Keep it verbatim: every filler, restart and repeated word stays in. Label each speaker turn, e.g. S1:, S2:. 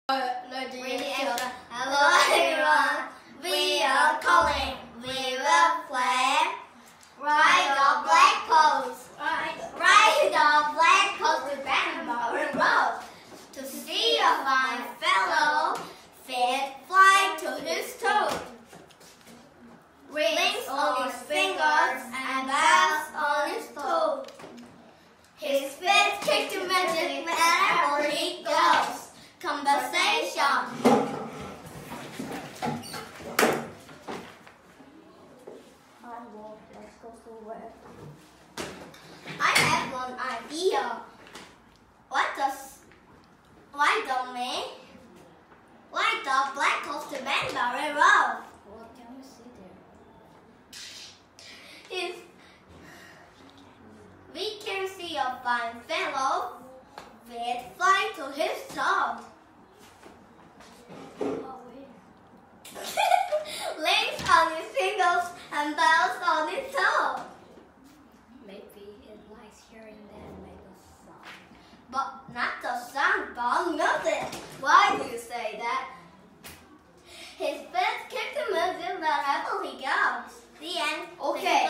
S1: Hello everyone, we are Coline. We will play Ride the Black Coast. Ride the Black Coast to Banbury Road. To see a fine fellow, fit fly to his toe. Rings on his fingers and bells on his toes. His feet kick to magic wherever he goes. Conversation. Let's go somewhere. I have one idea. What does why don't we why the Black Coast to Banbury Road?
S2: What can we see there?
S1: If we can see a fine fellow with fly to his toe.
S2: Oh, wait.
S1: Rings on his fingers and bells on his toe.
S2: Maybe it likes hearing them make a sound.
S1: But not the sound, but music. Why do you say that? His feet kick the music wherever he goes. The end.
S3: Okay.